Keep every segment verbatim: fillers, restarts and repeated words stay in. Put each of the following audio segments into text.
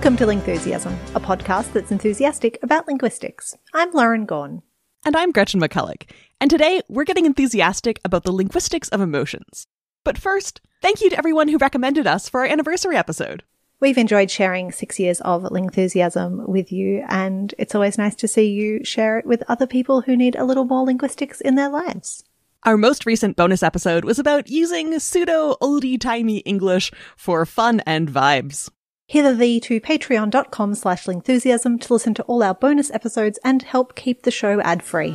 Welcome to Lingthusiasm, a podcast that's enthusiastic about linguistics. I'm Lauren Gawne. And I'm Gretchen McCulloch. And today, we're getting enthusiastic about the linguistics of emotions. But first, thank you to everyone who recommended us for our anniversary episode. We've enjoyed sharing six years of Lingthusiasm with you, and it's always nice to see you share it with other people who need a little more linguistics in their lives. Our most recent bonus episode was about using pseudo-oldie-timey English for fun and vibes. Hither thee to patreon.com slash lingthusiasm to listen to all our bonus episodes and help keep the show ad-free.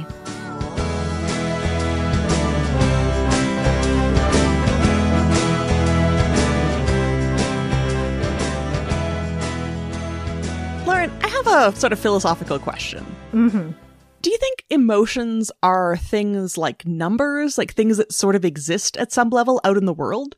Lauren, I have a sort of philosophical question. Mm-hmm. Do you think emotions are things like numbers, like things that sort of exist at some level out in the world?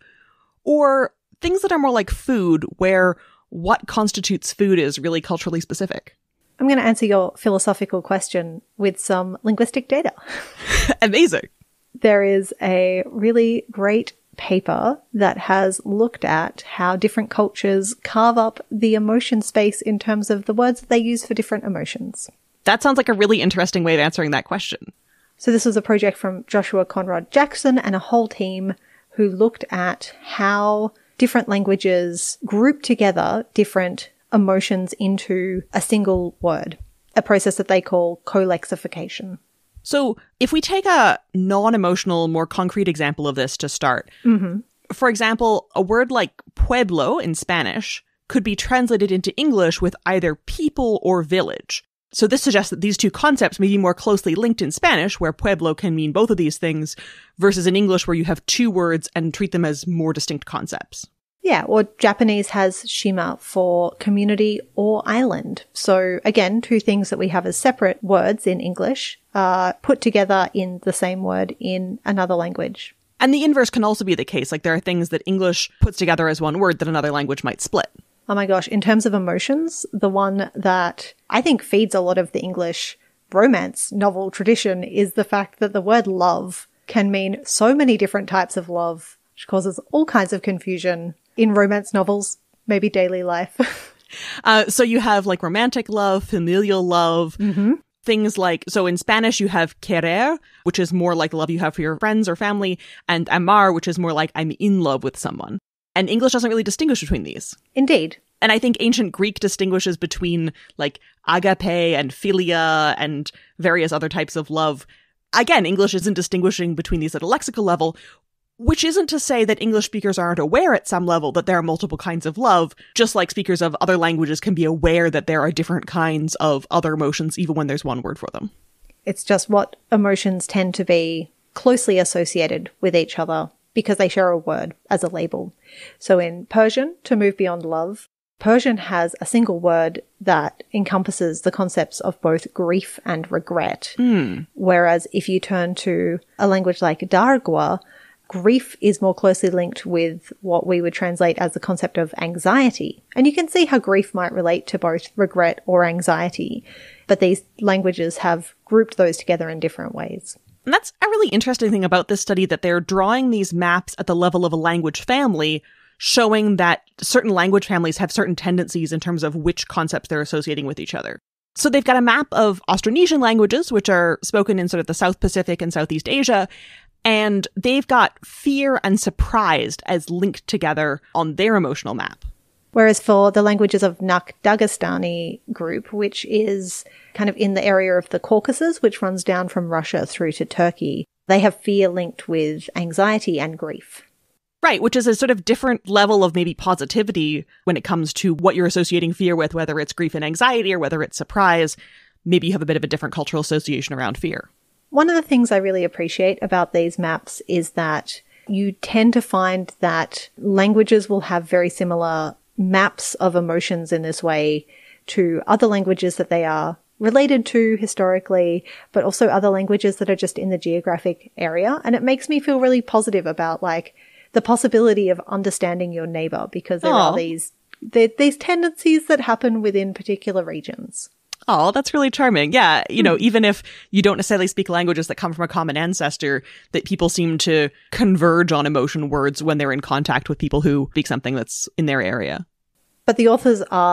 Or things that are more like food, where what constitutes food is really culturally specific? I'm going to answer your philosophical question with some linguistic data. Amazing. There is a really great paper that has looked at how different cultures carve up the emotion space in terms of the words that they use for different emotions. That sounds like a really interesting way of answering that question. So this was a project from Joshua Conrad Jackson and a whole team who looked at how different languages group together different emotions into a single word, a process that they call colexification. So if we take a non-emotional, more concrete example of this to start, mm-hmm. for example, a word like pueblo in Spanish could be translated into English with either people or village. So this suggests that these two concepts may be more closely linked in Spanish, where pueblo can mean both of these things, versus in English where you have two words and treat them as more distinct concepts. Yeah, or Japanese has shima for community or island. So again, two things that we have as separate words in English are put together in the same word in another language. And the inverse can also be the case. Like there are things that English puts together as one word that another language might split. Oh my gosh, in terms of emotions, the one that I think feeds a lot of the English romance novel tradition is the fact that the word love can mean so many different types of love, which causes all kinds of confusion in romance novels, maybe daily life. uh, so you have like romantic love, familial love, mm-hmm. things like, so in Spanish you have querer, which is more like the love you have for your friends or family, and amar, which is more like I'm in love with someone. And English doesn't really distinguish between these. Indeed. And I think ancient Greek distinguishes between like agape and philia and various other types of love. Again, English isn't distinguishing between these at a lexical level, which isn't to say that English speakers aren't aware at some level that there are multiple kinds of love, just like speakers of other languages can be aware that there are different kinds of other emotions, even when there's one word for them. It's just what emotions tend to be closely associated with each other because they share a word as a label. So in Persian, to move beyond love, Persian has a single word that encompasses the concepts of both grief and regret. Mm. Whereas if you turn to a language like Dargwa, grief is more closely linked with what we would translate as the concept of anxiety. And you can see how grief might relate to both regret or anxiety. But these languages have grouped those together in different ways. And that's a really interesting thing about this study, that they're drawing these maps at the level of a language family, showing that certain language families have certain tendencies in terms of which concepts they're associating with each other. So they've got a map of Austronesian languages, which are spoken in sort of the South Pacific and Southeast Asia, and they've got fear and surprised as linked together on their emotional map. Whereas for the languages of Nakh-Daghestani group, which is kind of in the area of the Caucasus, which runs down from Russia through to Turkey, they have fear linked with anxiety and grief. Right, which is a sort of different level of maybe positivity when it comes to what you're associating fear with, whether it's grief and anxiety or whether it's surprise. Maybe you have a bit of a different cultural association around fear. One of the things I really appreciate about these maps is that you tend to find that languages will have very similar maps of emotions in this way to other languages that they are related to historically, but also other languages that are just in the geographic area. And it makes me feel really positive about like the possibility of understanding your neighbor, because there Aww. are these there, these tendencies that happen within particular regions. Oh, that's really charming. Yeah. You know, even if you don't necessarily speak languages that come from a common ancestor, that people seem to converge on emotion words when they're in contact with people who speak something that's in their area. But the authors are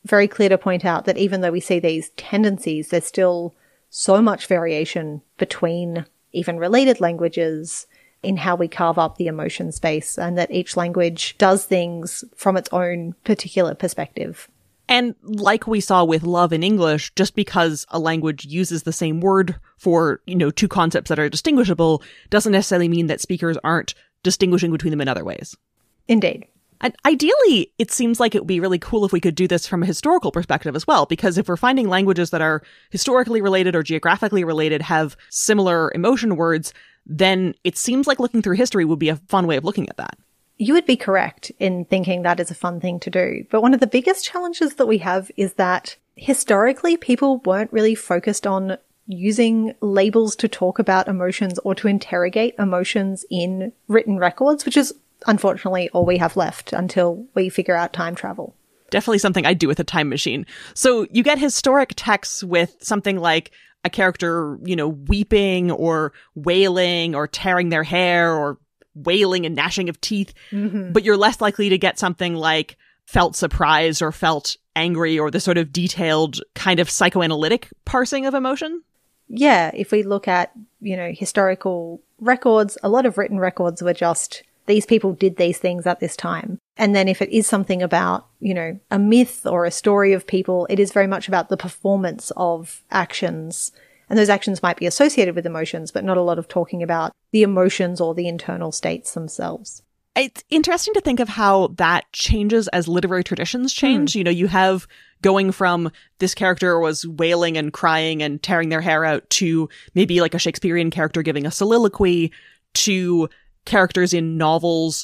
very clear to point out that even though we see these tendencies, there's still so much variation between even related languages in how we carve up the emotion space, and that each language does things from its own particular perspective. And like we saw with love in English, just because a language uses the same word for, you know, two concepts that are distinguishable doesn't necessarily mean that speakers aren't distinguishing between them in other ways. Indeed. And ideally, it seems like it would be really cool if we could do this from a historical perspective as well, because if we're finding languages that are historically related or geographically related have similar emotion words, then it seems like looking through history would be a fun way of looking at that. You would be correct in thinking that is a fun thing to do. But one of the biggest challenges that we have is that historically people weren't really focused on using labels to talk about emotions or to interrogate emotions in written records, which is unfortunately all we have left until we figure out time travel. Definitely something I'd do with a time machine. So you get historic texts with something like a character, you know, weeping or wailing or tearing their hair or wailing and gnashing of teeth, mm-hmm. but you're less likely to get something like felt surprised or felt angry or the sort of detailed kind of psychoanalytic parsing of emotion. Yeah, if we look at, you know, historical records, a lot of written records were just, these people did these things at this time. And then if it is something about, you know, a myth or a story of people, it is very much about the performance of actions. And those actions might be associated with emotions, but not a lot of talking about the emotions or the internal states themselves. It's interesting to think of how that changes as literary traditions change. Mm. You know, you have going from this character was wailing and crying and tearing their hair out to maybe like a Shakespearean character giving a soliloquy to characters in novels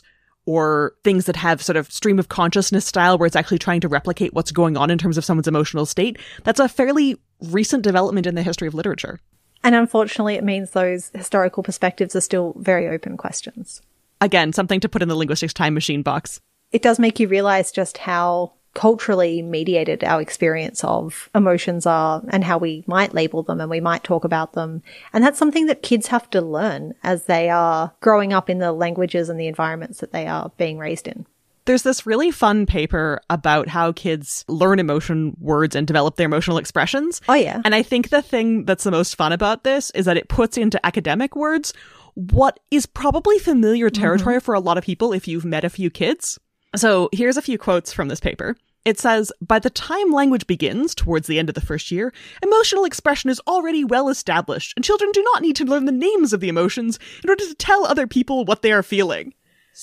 or things that have sort of stream of consciousness style where it's actually trying to replicate what's going on in terms of someone's emotional state. That's a fairly recent development in the history of literature. And unfortunately, it means those historical perspectives are still very open questions. Again, something to put in the linguistics time machine box. It does make you realize just how culturally mediated our experience of emotions are and how we might label them and we might talk about them. And that's something that kids have to learn as they are growing up in the languages and the environments that they are being raised in. There's this really fun paper about how kids learn emotion words and develop their emotional expressions. Oh, yeah. And I think the thing that's the most fun about this is that it puts into academic words what is probably familiar territory mm-hmm. for a lot of people if you've met a few kids. So here's a few quotes from this paper. It says, by the time language begins, towards the end of the first year, emotional expression is already well established, and children do not need to learn the names of the emotions in order to tell other people what they are feeling.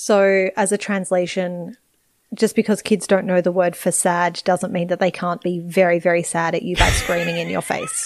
So as a translation, just because kids don't know the word for sad doesn't mean that they can't be very, very sad at you by screaming in your face.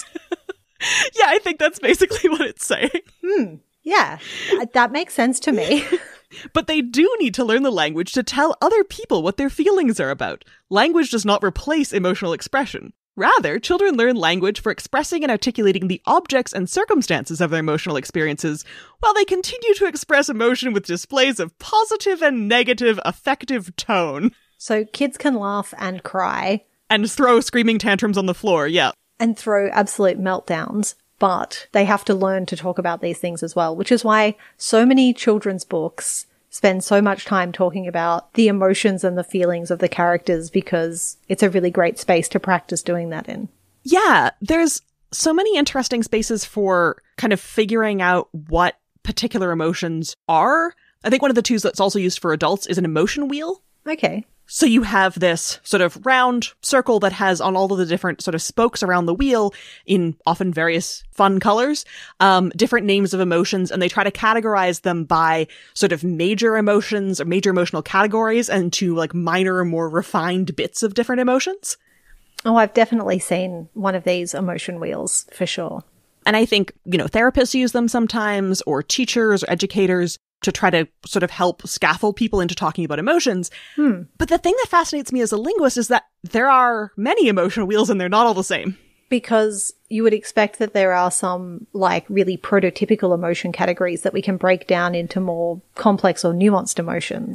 Yeah, I think that's basically what it's saying. Hmm. Yeah, that makes sense to me. But they do need to learn the language to tell other people what their feelings are about. Language does not replace emotional expression. Rather, children learn language for expressing and articulating the objects and circumstances of their emotional experiences, while they continue to express emotion with displays of positive and negative affective tone. So kids can laugh and cry. And throw screaming tantrums on the floor, yeah. And throw absolute meltdowns. But they have to learn to talk about these things as well, which is why so many children's books spend so much time talking about the emotions and the feelings of the characters, because it's a really great space to practice doing that in. Yeah, there's so many interesting spaces for kind of figuring out what particular emotions are. I think one of the tools that's also used for adults is an emotion wheel. Okay. So you have this sort of round circle that has on all of the different sort of spokes around the wheel in often various fun colors, um, different names of emotions, and they try to categorize them by sort of major emotions or major emotional categories and to like minor, more refined bits of different emotions. Oh, I've definitely seen one of these emotion wheels for sure. And I think, you know, therapists use them sometimes, or teachers or educators, to try to sort of help scaffold people into talking about emotions. Hmm. But the thing that fascinates me as a linguist is that there are many emotion wheels and they're not all the same. Because you would expect that there are some like really prototypical emotion categories that we can break down into more complex or nuanced emotions.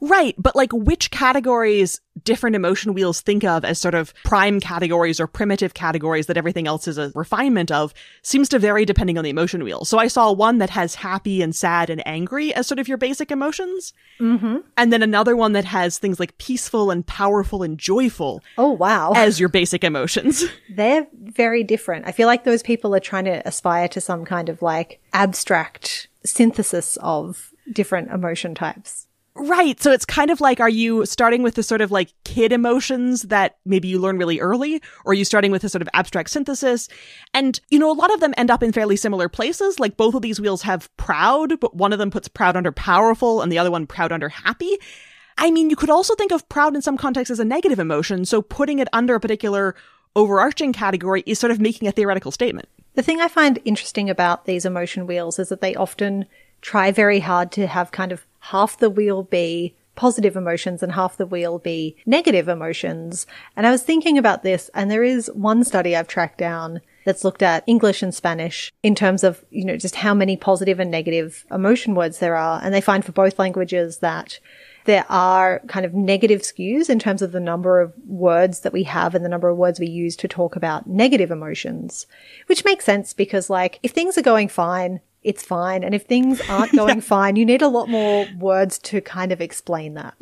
Right, but like which categories different emotion wheels think of as sort of prime categories or primitive categories that everything else is a refinement of seems to vary depending on the emotion wheel. So I saw one that has happy and sad and angry as sort of your basic emotions. Mm-hmm. And then another one that has things like peaceful and powerful and joyful. Oh, wow. As your basic emotions. They're very different. I feel like those people are trying to aspire to some kind of like abstract synthesis of different emotion types. Right. So it's kind of like, are you starting with the sort of like kid emotions that maybe you learn really early? Or are you starting with a sort of abstract synthesis? And, you know, a lot of them end up in fairly similar places. Like both of these wheels have proud, but one of them puts proud under powerful and the other one proud under happy. I mean, you could also think of proud in some contexts as a negative emotion. So putting it under a particular overarching category is sort of making a theoretical statement. The thing I find interesting about these emotion wheels is that they often try very hard to have kind of half the wheel be positive emotions and half the wheel be negative emotions. And I was thinking about this, and there is one study I've tracked down that's looked at English and Spanish in terms of, you know, just how many positive and negative emotion words there are. And they find for both languages that there are kind of negative skews in terms of the number of words that we have and the number of words we use to talk about negative emotions, which makes sense because, like, if things are going fine, it's fine. And if things aren't going yeah. fine, you need a lot more words to kind of explain that.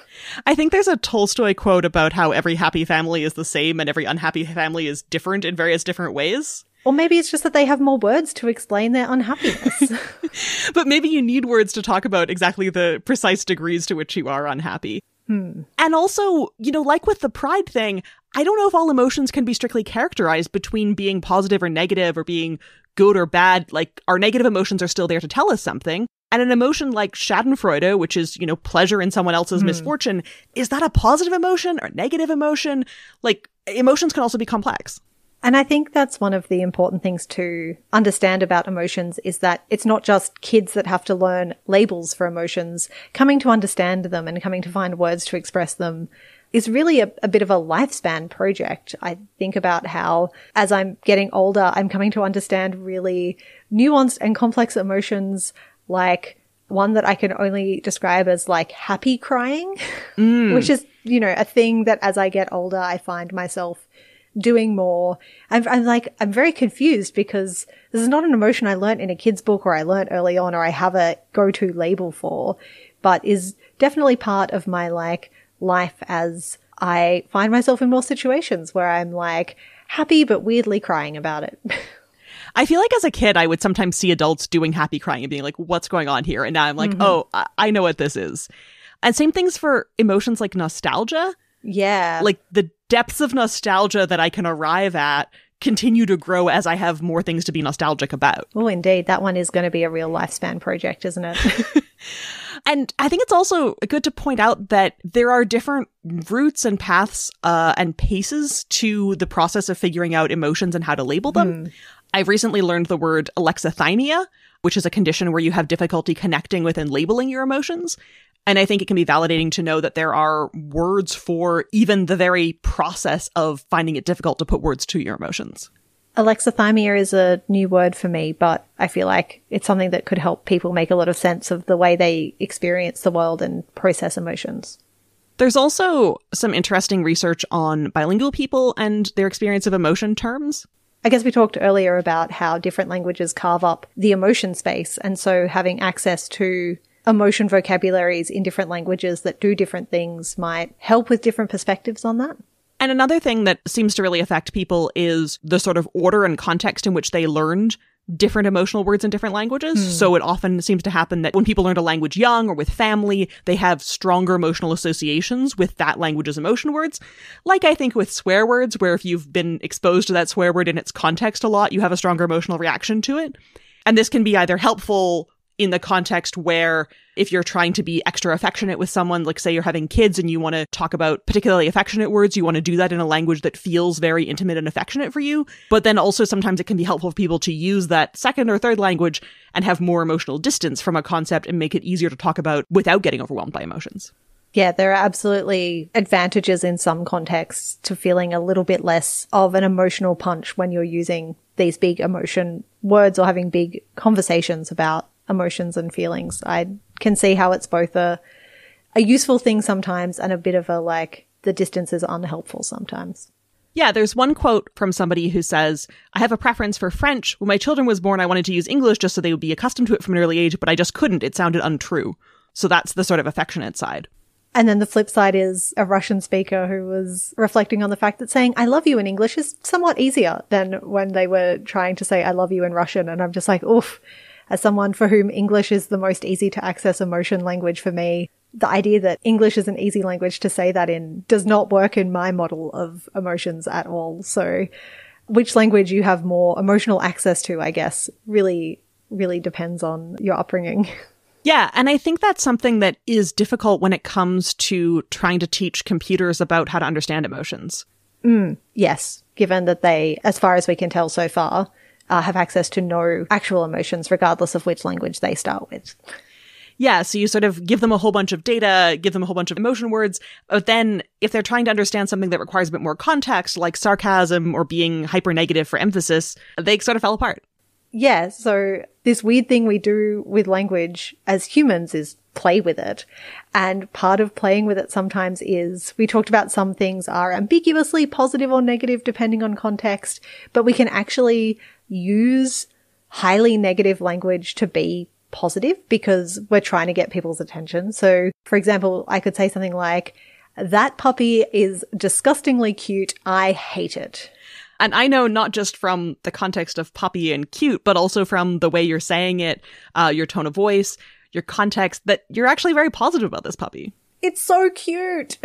I think there's a Tolstoy quote about how every happy family is the same and every unhappy family is different in various different ways. Or maybe it's just that they have more words to explain their unhappiness. But maybe you need words to talk about exactly the precise degrees to which you are unhappy. Hmm. And also, you know, like with the pride thing, I don't know if all emotions can be strictly characterized between being positive or negative or being good or bad. Like, our negative emotions are still there to tell us something. And an emotion like Schadenfreude, which is, you know, pleasure in someone else's hmm. misfortune, is that a positive emotion or negative emotion? Like, emotions can also be complex. And I think that's one of the important things to understand about emotions is that it's not just kids that have to learn labels for emotions. Coming to understand them and coming to find words to express them is really a, a bit of a lifespan project. I think about how as I'm getting older, I'm coming to understand really nuanced and complex emotions, like one that I can only describe as like happy crying, mm. which is, you know, a thing that as I get older, I find myself doing more. I'm, I'm like, I'm very confused because this is not an emotion I learned in a kid's book or I learned early on or I have a go-to label for, but is definitely part of my like life as I find myself in more situations where I'm like happy but weirdly crying about it. I feel like as a kid, I would sometimes see adults doing happy crying and being like, what's going on here? And now I'm like, mm-hmm. oh, I-, I know what this is. And same things for emotions like nostalgia. Yeah. Like the depths of nostalgia that I can arrive at continue to grow as I have more things to be nostalgic about. Oh, indeed. That one is going to be a real lifespan project, isn't it? And I think it's also good to point out that there are different routes and paths uh, and paces to the process of figuring out emotions and how to label them. Mm. I've recently learned the word alexithymia, which is a condition where you have difficulty connecting with and labeling your emotions. And I think it can be validating to know that there are words for even the very process of finding it difficult to put words to your emotions. Alexithymia is a new word for me, but I feel like it's something that could help people make a lot of sense of the way they experience the world and process emotions. There's also some interesting research on bilingual people and their experience of emotion terms. I guess we talked earlier about how different languages carve up the emotion space, and so having access to emotion vocabularies in different languages that do different things might help with different perspectives on that. And another thing that seems to really affect people is the sort of order and context in which they learned different emotional words in different languages. Mm. So it often seems to happen that when people learn a language young or with family, they have stronger emotional associations with that language's emotion words. Like I think with swear words, where if you've been exposed to that swear word in its context a lot, you have a stronger emotional reaction to it. And this can be either helpful in the context where if you're trying to be extra affectionate with someone, like say you're having kids and you want to talk about particularly affectionate words, you want to do that in a language that feels very intimate and affectionate for you. But then also sometimes it can be helpful for people to use that second or third language and have more emotional distance from a concept and make it easier to talk about without getting overwhelmed by emotions. Yeah, there are absolutely advantages in some contexts to feeling a little bit less of an emotional punch when you're using these big emotion words or having big conversations about emotions and feelings. I can see how it's both a a useful thing sometimes and a bit of a like, the distance is unhelpful sometimes. Yeah, there's one quote from somebody who says, I have a preference for French. When my children was born, I wanted to use English just so they would be accustomed to it from an early age, but I just couldn't. It sounded untrue. So that's the sort of affectionate side. And then the flip side is a Russian speaker who was reflecting on the fact that saying I love you in English is somewhat easier than when they were trying to say I love you in Russian. And I'm just like, oof, as someone for whom English is the most easy to access emotion language for me, the idea that English is an easy language to say that in does not work in my model of emotions at all. So which language you have more emotional access to, I guess, really, really depends on your upbringing. Yeah, and I think that's something that is difficult when it comes to trying to teach computers about how to understand emotions. Mm, yes, given that they, as far as we can tell so far, uh, have access to no actual emotions, regardless of which language they start with. Yeah, so you sort of give them a whole bunch of data, give them a whole bunch of emotion words, but then if they're trying to understand something that requires a bit more context, like sarcasm or being hyper-negative for emphasis, they sort of fell apart. Yeah, so this weird thing we do with language as humans is play with it. And part of playing with it sometimes is, we talked about some things are ambiguously positive or negative depending on context, but we can actually use highly negative language to be positive because we're trying to get people's attention. So, for example, I could say something like, that puppy is disgustingly cute. I hate it. And I know not just from the context of puppy and cute, but also from the way you're saying it, uh, your tone of voice, your context, that you're actually very positive about this puppy. It's so cute.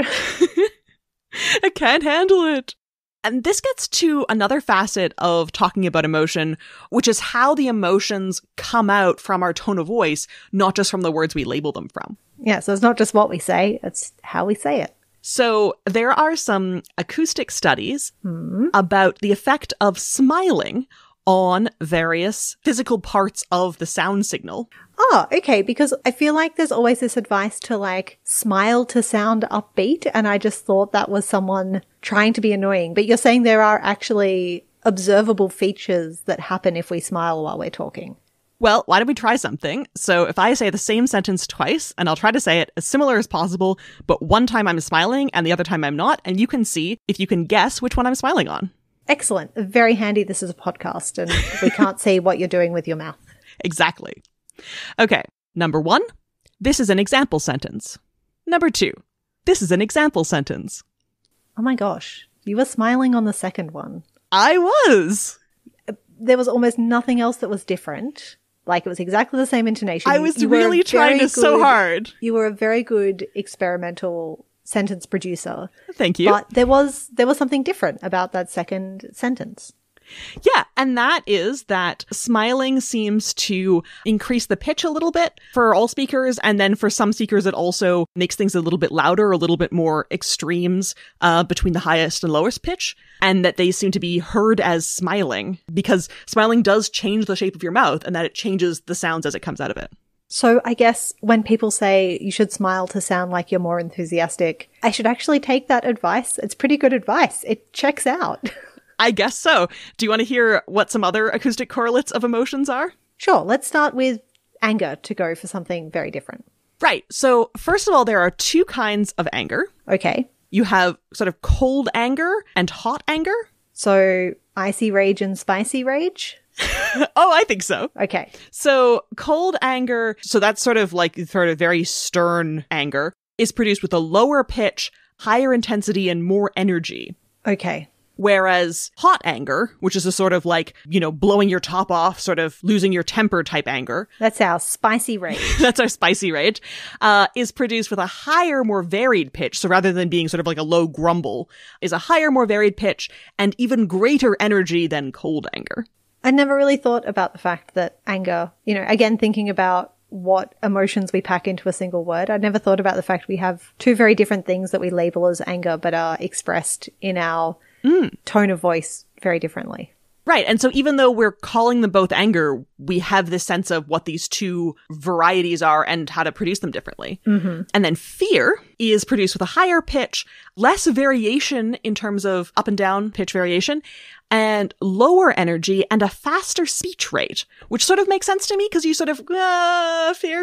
I can't handle it. And this gets to another facet of talking about emotion, which is how the emotions come out from our tone of voice, not just from the words we label them from. Yeah, so it's not just what we say, it's how we say it. So there are some acoustic studies mm. about the effect of smiling on various physical parts of the sound signal. Oh, okay, because I feel like there's always this advice to like smile to sound upbeat, and I just thought that was someone trying to be annoying. But you're saying there are actually observable features that happen if we smile while we're talking. Well, why don't we try something? So if I say the same sentence twice, and I'll try to say it as similar as possible, but one time I'm smiling and the other time I'm not, and you can see if you can guess which one I'm smiling on. Excellent. Very handy. This is a podcast and we can't see what you're doing with your mouth. Exactly. Okay. Number one, this is an example sentence. Number two, this is an example sentence. Oh my gosh. You were smiling on the second one. I was. There was almost nothing else that was different. Like, it was exactly the same intonation. I was really trying to so hard. You were a very good experimental sentence producer. Thank you. But there was there was something different about that second sentence. Yeah, and that is that smiling seems to increase the pitch a little bit for all speakers, and then for some speakers it also makes things a little bit louder, a little bit more extremes uh, between the highest and lowest pitch, and that they seem to be heard as smiling, because smiling does change the shape of your mouth, and that it changes the sounds as it comes out of it. So I guess when people say you should smile to sound like you're more enthusiastic, I should actually take that advice. It's pretty good advice. It checks out. I guess so. Do you want to hear what some other acoustic correlates of emotions are? Sure. Let's start with anger to go for something very different. Right. So first of all, there are two kinds of anger. Okay. You have sort of cold anger and hot anger. So icy rage and spicy rage? Oh, I think so. Okay. So cold anger, so that's sort of like sort of very stern anger, is produced with a lower pitch, higher intensity, and more energy. Okay. Whereas hot anger, which is a sort of like, you know, blowing your top off, sort of losing your temper type anger. That's our spicy rage. That's our spicy rage, uh, is produced with a higher, more varied pitch. So rather than being sort of like a low grumble, is a higher, more varied pitch and even greater energy than cold anger. I never really thought about the fact that anger, you know, again, thinking about what emotions we pack into a single word. I never thought about the fact we have two very different things that we label as anger, but are expressed in our Mm. tone of voice very differently. Right. And so even though we're calling them both anger, we have this sense of what these two varieties are and how to produce them differently. Mm-hmm. And then fear is produced with a higher pitch, less variation in terms of up and down pitch variation, and lower energy and a faster speech rate, which sort of makes sense to me because you sort of, uh, fear.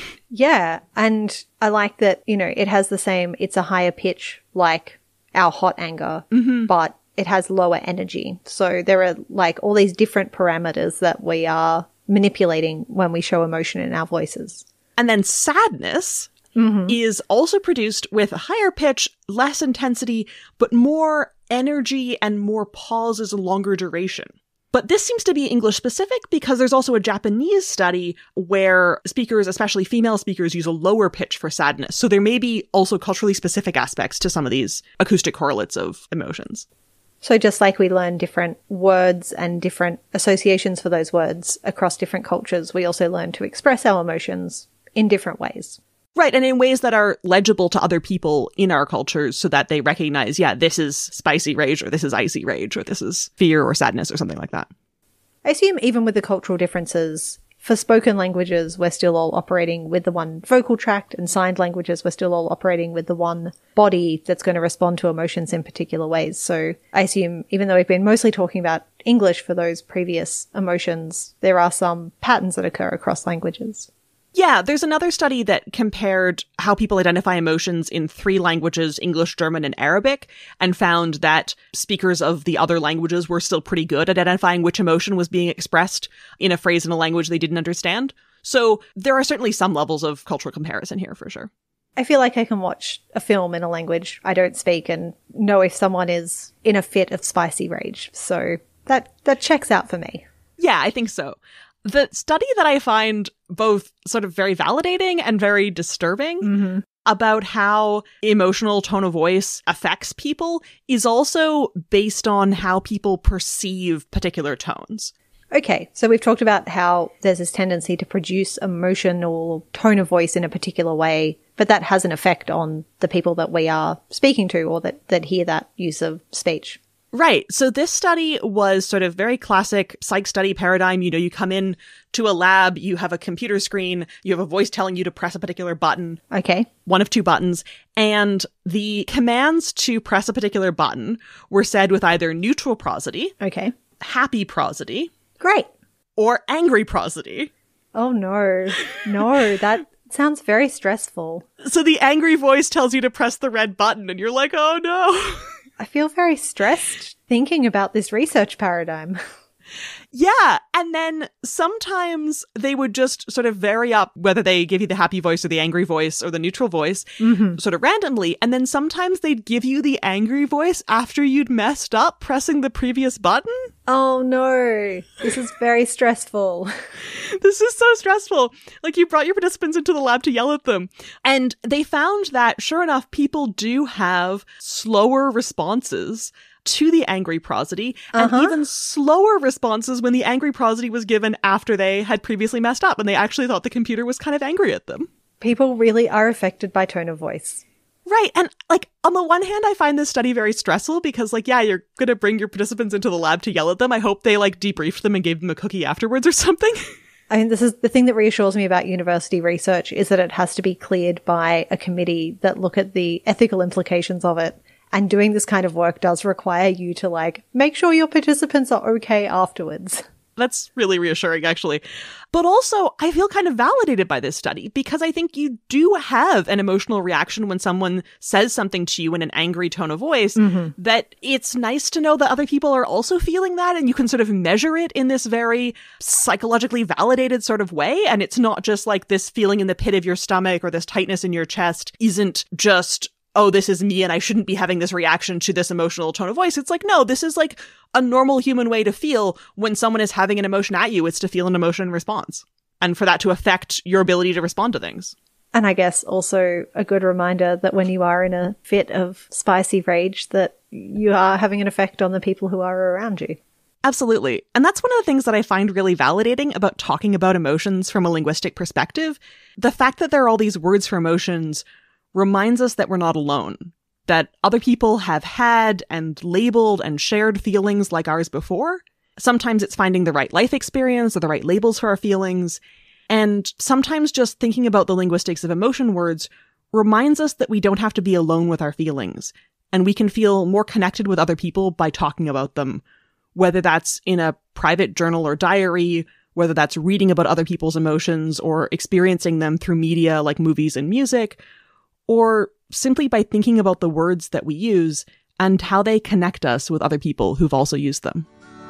Yeah. And I like that, you know, it has the same, it's a higher pitch like our hot anger, mm-hmm. but it has lower energy. So there are like all these different parameters that we are manipulating when we show emotion in our voices. And then sadness mm-hmm. is also produced with a higher pitch, less intensity, but more energy and more pauses and longer duration. But this seems to be English specific because there's also a Japanese study where speakers, especially female speakers, use a lower pitch for sadness. So there may be also culturally specific aspects to some of these acoustic correlates of emotions. So just like we learn different words and different associations for those words across different cultures, we also learn to express our emotions in different ways. Right, and in ways that are legible to other people in our cultures so that they recognize, yeah, this is spicy rage, or this is icy rage, or this is fear or sadness or something like that. I assume even with the cultural differences, for spoken languages, we're still all operating with the one vocal tract, and signed languages, we're still all operating with the one body that's going to respond to emotions in particular ways. So I assume, even though we've been mostly talking about English for those previous emotions, there are some patterns that occur across languages. Yeah, there's another study that compared how people identify emotions in three languages, English, German, and Arabic, and found that speakers of the other languages were still pretty good at identifying which emotion was being expressed in a phrase in a language they didn't understand. So there are certainly some levels of cultural comparison here for sure. I feel like I can watch a film in a language I don't speak and know if someone is in a fit of spicy rage. So that, that checks out for me. Yeah, I think so. The study that I find both sort of very validating and very disturbing mm-hmm. about how emotional tone of voice affects people is also based on how people perceive particular tones. Okay, so we've talked about how there's this tendency to produce emotional tone of voice in a particular way, but that has an effect on the people that we are speaking to or that, that hear that use of speech. Right. So this study was sort of very classic psych study paradigm. You know, you come in to a lab, you have a computer screen, you have a voice telling you to press a particular button. Okay. One of two buttons. And the commands to press a particular button were said with either neutral prosody. Okay. Happy prosody. Great. Or angry prosody. Oh, no. No, that sounds very stressful. So the angry voice tells you to press the red button and you're like, oh no. I feel very stressed thinking about this research paradigm. Yeah. And then sometimes they would just sort of vary up whether they give you the happy voice or the angry voice or the neutral voice mm-hmm. sort of randomly. And then sometimes they'd give you the angry voice after you'd messed up pressing the previous button. Oh no, this is very stressful. This is so stressful. Like you brought your participants into the lab to yell at them. And they found that sure enough, people do have slower responses to the angry prosody and uh-huh. even slower responses when the angry prosody was given after they had previously messed up and they actually thought the computer was kind of angry at them. People really are affected by tone of voice. Right. And like on the one hand, I find this study very stressful because like, yeah, you're going to bring your participants into the lab to yell at them. I hope they like debriefed them and gave them a cookie afterwards or something. I mean, this is the thing that reassures me about university research is that it has to be cleared by a committee that look at the ethical implications of it. And doing this kind of work does require you to like make sure your participants are okay afterwards. That's really reassuring, actually. But also, I feel kind of validated by this study because I think you do have an emotional reaction when someone says something to you in an angry tone of voice, mm-hmm. that it's nice to know that other people are also feeling that and you can sort of measure it in this very psychologically validated sort of way. And it's not just like this feeling in the pit of your stomach or this tightness in your chest isn't just, oh, this is me and I shouldn't be having this reaction to this emotional tone of voice. It's like, no, this is like a normal human way to feel when someone is having an emotion at you. It's to feel an emotion in response and for that to affect your ability to respond to things. And I guess also a good reminder that when you are in a fit of spicy rage, that you are having an effect on the people who are around you. Absolutely. And that's one of the things that I find really validating about talking about emotions from a linguistic perspective. The fact that there are all these words for emotions reminds us that we're not alone, that other people have had and labeled and shared feelings like ours before, Sometimes it's finding the right life experience or the right labels for our feelings. And sometimes just thinking about the linguistics of emotion words reminds us that we don't have to be alone with our feelings, and we can feel more connected with other people by talking about them, whether that's in a private journal or diary, whether that's reading about other people's emotions or experiencing them through media like movies and music, or simply by thinking about the words that we use and how they connect us with other people who've also used them.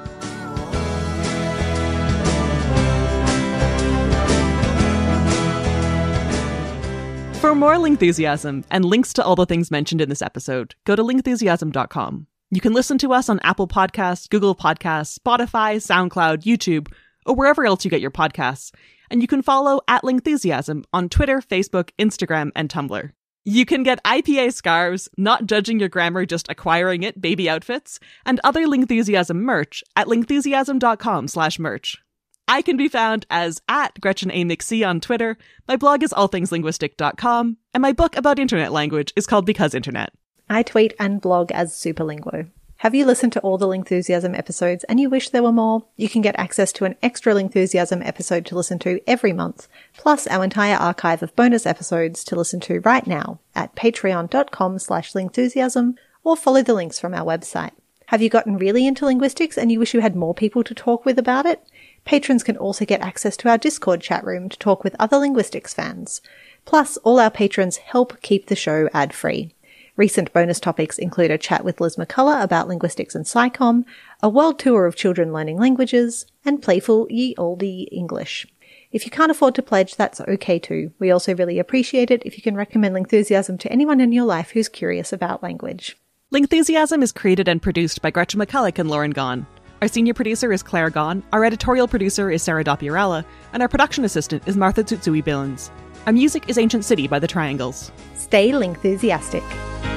For more Lingthusiasm and links to all the things mentioned in this episode, go to lingthusiasm dot com. You can listen to us on Apple Podcasts, Google Podcasts, Spotify, SoundCloud, YouTube, or wherever else you get your podcasts. And you can follow at Lingthusiasm on Twitter, Facebook, Instagram, and Tumblr. You can get I P A scarves, Not Judging Your Grammar, Just Acquiring It baby outfits, and other Lingthusiasm merch at lingthusiasm dot com slash merch. I can be found as at Gretchen A. McC on Twitter, my blog is all things linguistic dot com, and my book about internet language is called Because Internet. I tweet and blog as Superlinguo. Have you listened to all the Lingthusiasm episodes and you wish there were more? You can get access to an extra Lingthusiasm episode to listen to every month, plus our entire archive of bonus episodes to listen to right now at patreon dot com slash lingthusiasm, or follow the links from our website. Have you gotten really into linguistics and you wish you had more people to talk with about it? Patrons can also get access to our Discord chat room to talk with other linguistics fans. Plus, all our patrons help keep the show ad-free. Recent bonus topics include a chat with Liz McCulloch about linguistics and psychom, a world tour of children learning languages, and playful ye olde English. If you can't afford to pledge, that's okay too. We also really appreciate it if you can recommend Lingthusiasm to anyone in your life who's curious about language. Lingthusiasm is created and produced by Gretchen McCulloch and Lauren Gawne. Our senior producer is Claire Gawne, our editorial producer is Sarah Dopierala, and our production assistant is Martha Tsutsui Billins. Our music is Ancient City by The Triangles. Stay Lingthusiastic.